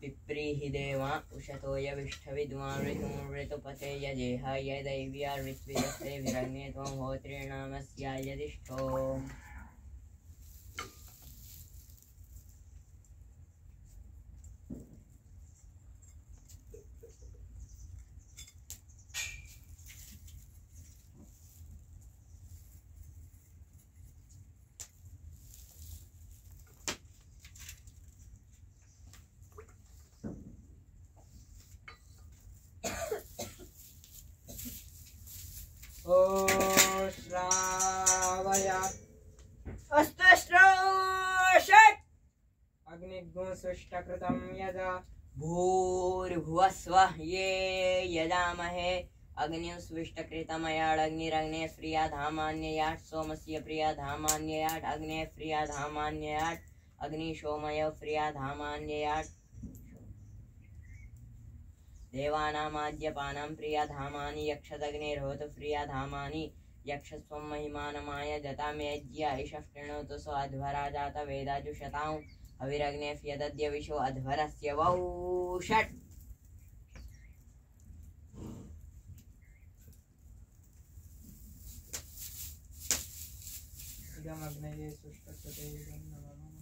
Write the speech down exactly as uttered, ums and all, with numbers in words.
पिप्रीहि देवा उषतो यविष्ठविद्वानृतुमृतपते यजेह यदैव्या ऋत्विजस्ते विरण्ये त्वं होत्रीणामस्या यदिष्ठो ओ श्रावया अस्तु श्रोषट् अग्निगुं सुष्टकृतं यदा भूर्भुवस्वः ये यजामहे अग्निं स्विष्टकृतमयाडग्निरग्ने प्रियाधामान्ययाट् सोमस्य प्रियाधामान्ययाट् अग्ने प्रियाधामान्ययाट् अग्निशोमय प्रियाधामान्ययाट् देवानामाद्यपानां प्रियाधामानि यक्षदग्निर्होतु प्रियाधामानि यक्षस्वं महिमानमाय जतामेज्य इषः कृणोतु सो अध्वरा जात वेदाजुषतां हविरग्ने यदद्य विशो अध्वरस्य वौषट् इदमग्नये सुष्टकृते